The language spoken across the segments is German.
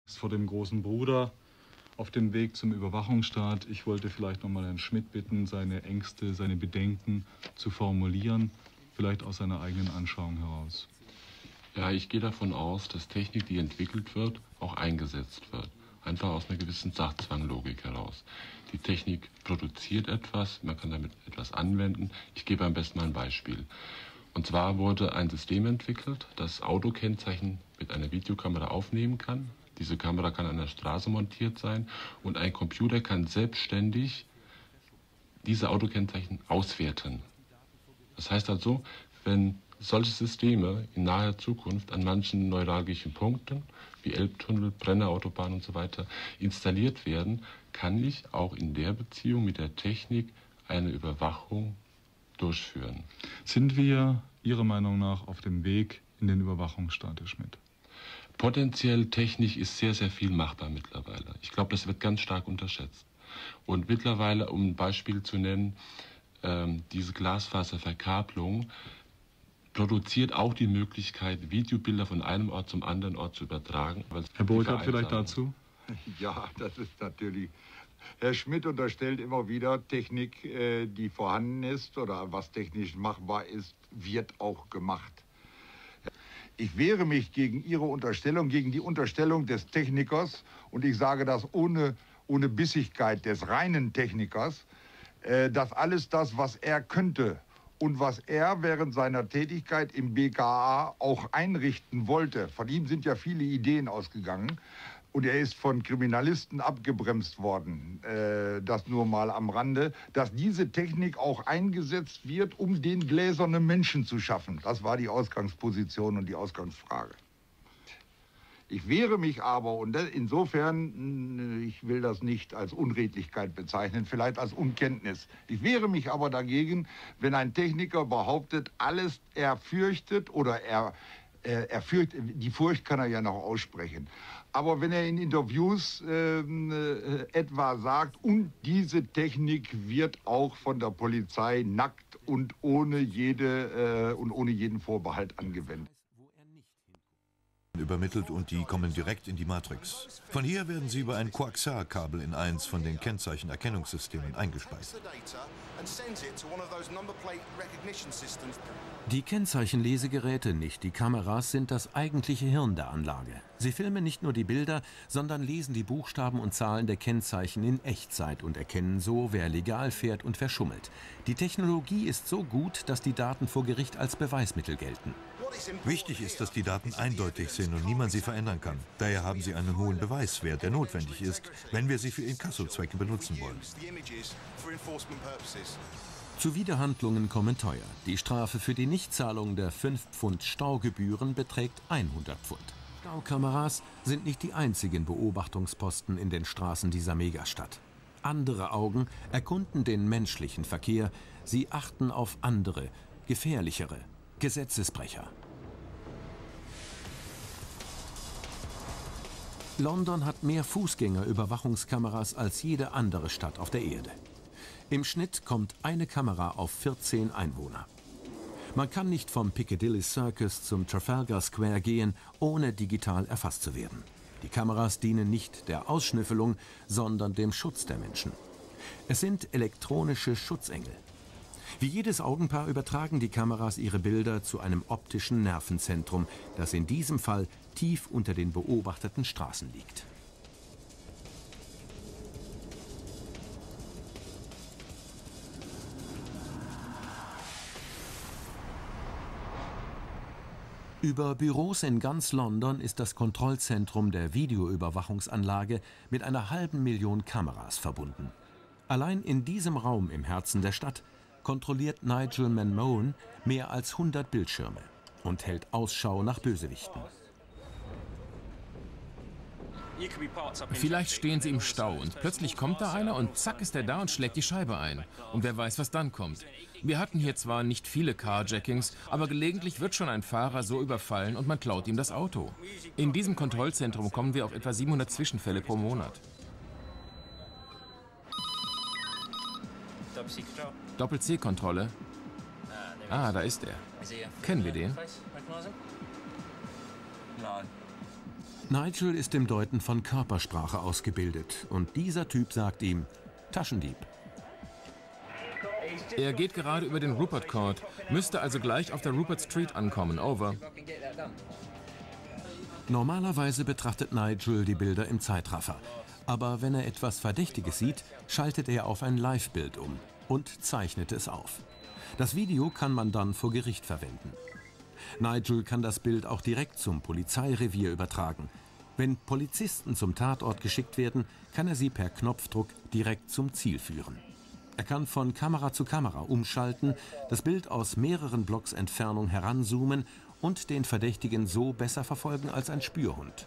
Vor dem großen Bruder auf dem Weg zum Überwachungsstaat. Ich wollte vielleicht noch mal Herrn Schmidt bitten, seine Ängste, seine Bedenken zu formulieren, vielleicht aus seiner eigenen Anschauung heraus. Ja, ich gehe davon aus, dass Technik, die entwickelt wird, auch eingesetzt wird. Einfach aus einer gewissen Sachzwanglogik heraus. Die Technik produziert etwas, man kann damit etwas anwenden. Ich gebe am besten mal ein Beispiel. Und zwar wurde ein System entwickelt, das Autokennzeichen mit einer Videokamera aufnehmen kann. Diese Kamera kann an der Straße montiert sein und ein Computer kann selbstständig diese Autokennzeichen auswerten. Das heißt also, wenn solche Systeme in naher Zukunft an manchen neuralgischen Punkten, wie Elbtunnel, Brennerautobahn und so weiter, installiert werden, kann ich auch in der Beziehung mit der Technik eine Überwachung durchführen. Sind wir Ihrer Meinung nach auf dem Weg in den Überwachungsstaat, Herr Schmidt? Potenziell technisch ist sehr, sehr viel machbar mittlerweile. Ich glaube, das wird ganz stark unterschätzt. Und mittlerweile, um ein Beispiel zu nennen, diese Glasfaserverkabelung produziert auch die Möglichkeit, Videobilder von einem Ort zum anderen Ort zu übertragen. Herr Burkhardt, vielleicht dazu? Ja, das ist natürlich... Herr Schmidt unterstellt immer wieder, Technik, die vorhanden ist oder was technisch machbar ist, wird auch gemacht. Ich wehre mich gegen Ihre Unterstellung, gegen die Unterstellung des Technikers, und ich sage das ohne Bissigkeit des reinen Technikers, dass alles das, was er könnte und was er während seiner Tätigkeit im BKA auch einrichten wollte, von ihm sind ja viele Ideen ausgegangen, und er ist von Kriminalisten abgebremst worden, das nur mal am Rande, dass diese Technik auch eingesetzt wird, um den gläsernen Menschen zu schaffen. Das war die Ausgangsposition und die Ausgangsfrage. Ich wehre mich aber, und insofern, ich will das nicht als Unredlichkeit bezeichnen, vielleicht als Unkenntnis. Ich wehre mich aber dagegen, wenn ein Techniker behauptet, alles er fürchtet oder er fürchtet, die Furcht kann er ja noch aussprechen. Aber wenn er in Interviews etwa sagt, und diese Technik wird auch von der Polizei nackt und ohne jeden Vorbehalt angewendet. Übermittelt und die kommen direkt in die Matrix. Von hier werden sie über ein Coaxialkabel in eins von den Kennzeichenerkennungssystemen eingespeist. Die Kennzeichenlesegeräte, nicht die Kameras, sind das eigentliche Hirn der Anlage. Sie filmen nicht nur die Bilder, sondern lesen die Buchstaben und Zahlen der Kennzeichen in Echtzeit und erkennen so, wer legal fährt und wer schummelt. Die Technologie ist so gut, dass die Daten vor Gericht als Beweismittel gelten. Wichtig ist, dass die Daten eindeutig sind und niemand sie verändern kann. Daher haben sie einen hohen Beweiswert, der notwendig ist, wenn wir sie für Inkassozwecke benutzen wollen. Zuwiderhandlungen kommen teuer. Die Strafe für die Nichtzahlung der 5 Pfund Staugebühren beträgt 100 Pfund. Staukameras sind nicht die einzigen Beobachtungsposten in den Straßen dieser Megastadt. Andere Augen erkunden den menschlichen Verkehr. Sie achten auf andere, gefährlichere Gesetzesbrecher. London hat mehr Fußgängerüberwachungskameras als jede andere Stadt auf der Erde. Im Schnitt kommt eine Kamera auf 14 Einwohner. Man kann nicht vom Piccadilly Circus zum Trafalgar Square gehen, ohne digital erfasst zu werden. Die Kameras dienen nicht der Ausschnüffelung, sondern dem Schutz der Menschen. Es sind elektronische Schutzengel. Wie jedes Augenpaar übertragen die Kameras ihre Bilder zu einem optischen Nervenzentrum, das in diesem Fall tief unter den beobachteten Straßen liegt. Über Büros in ganz London ist das Kontrollzentrum der Videoüberwachungsanlage mit einer halben Million Kameras verbunden. Allein in diesem Raum im Herzen der Stadt kontrolliert Nigel Manmohan mehr als 100 Bildschirme und hält Ausschau nach Bösewichten. Vielleicht stehen sie im Stau und plötzlich kommt da einer und zack ist er da und schlägt die Scheibe ein. Und wer weiß, was dann kommt. Wir hatten hier zwar nicht viele Carjackings, aber gelegentlich wird schon ein Fahrer so überfallen und man klaut ihm das Auto. In diesem Kontrollzentrum kommen wir auf etwa 700 Zwischenfälle pro Monat. Doppel-C-Kontrolle. Ah, da ist er. Kennen wir den? Nigel ist im Deuten von Körpersprache ausgebildet und dieser Typ sagt ihm Taschendieb. Er geht gerade über den Rupert Court, müsste also gleich auf der Rupert Street ankommen. Over. Normalerweise betrachtet Nigel die Bilder im Zeitraffer. Aber wenn er etwas Verdächtiges sieht, schaltet er auf ein Live-Bild um und zeichnet es auf. Das Video kann man dann vor Gericht verwenden. Nigel kann das Bild auch direkt zum Polizeirevier übertragen. Wenn Polizisten zum Tatort geschickt werden, kann er sie per Knopfdruck direkt zum Ziel führen. Er kann von Kamera zu Kamera umschalten, das Bild aus mehreren Blocks Entfernung heranzoomen und den Verdächtigen so besser verfolgen als ein Spürhund.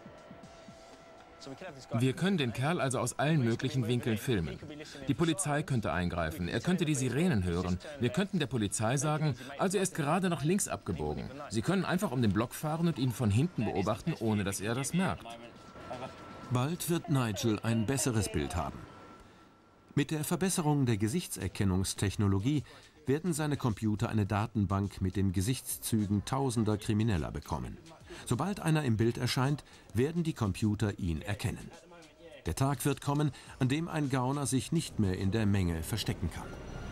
Wir können den Kerl also aus allen möglichen Winkeln filmen. Die Polizei könnte eingreifen, er könnte die Sirenen hören. Wir könnten der Polizei sagen, also er ist gerade noch links abgebogen. Sie können einfach um den Block fahren und ihn von hinten beobachten, ohne dass er das merkt. Bald wird Nigel ein besseres Bild haben. Mit der Verbesserung der Gesichtserkennungstechnologie werden seine Computer eine Datenbank mit den Gesichtszügen tausender Krimineller bekommen. Sobald einer im Bild erscheint, werden die Computer ihn erkennen. Der Tag wird kommen, an dem ein Gauner sich nicht mehr in der Menge verstecken kann.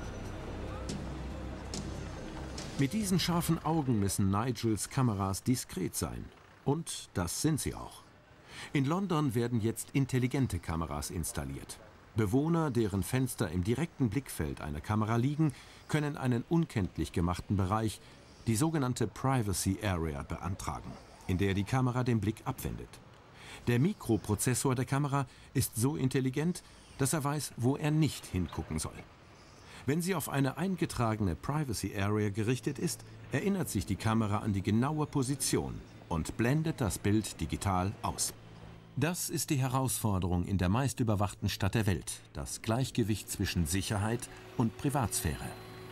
Mit diesen scharfen Augen müssen Nigels Kameras diskret sein. Und das sind sie auch. In London werden jetzt intelligente Kameras installiert. Bewohner, deren Fenster im direkten Blickfeld einer Kamera liegen, können einen unkenntlich gemachten Bereich, die sogenannte Privacy Area, beantragen, in der die Kamera den Blick abwendet. Der Mikroprozessor der Kamera ist so intelligent, dass er weiß, wo er nicht hingucken soll. Wenn sie auf eine eingetragene Privacy Area gerichtet ist, erinnert sich die Kamera an die genaue Position und blendet das Bild digital aus. Das ist die Herausforderung in der meistüberwachten Stadt der Welt, das Gleichgewicht zwischen Sicherheit und Privatsphäre.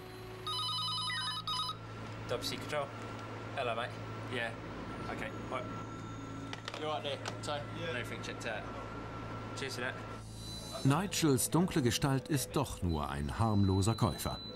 Top Secret Control. Hello, mate. Yeah. Okay. Right. You right there? So, everything checked out. Cheers for that. Nigels dunkle Gestalt ist doch nur ein harmloser Käufer.